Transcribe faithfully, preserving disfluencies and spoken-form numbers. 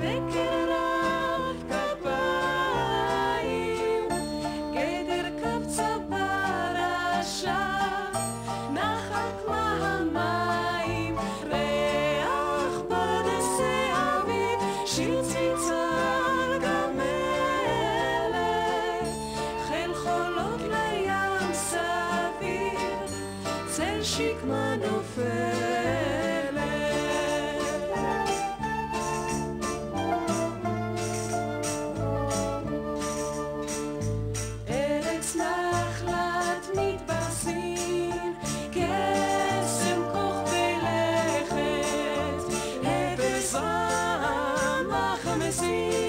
בקרב כפיים, גדר קבצה ברשע, נחק מהמים, ריח פרדסי אביב, שיר צלצל גמלת, חיל חולות לים סביב, צל שקמה נופלת. ארץ נחלת מתפרסים, קסם כוכבי לכת, אפס רמח המסים.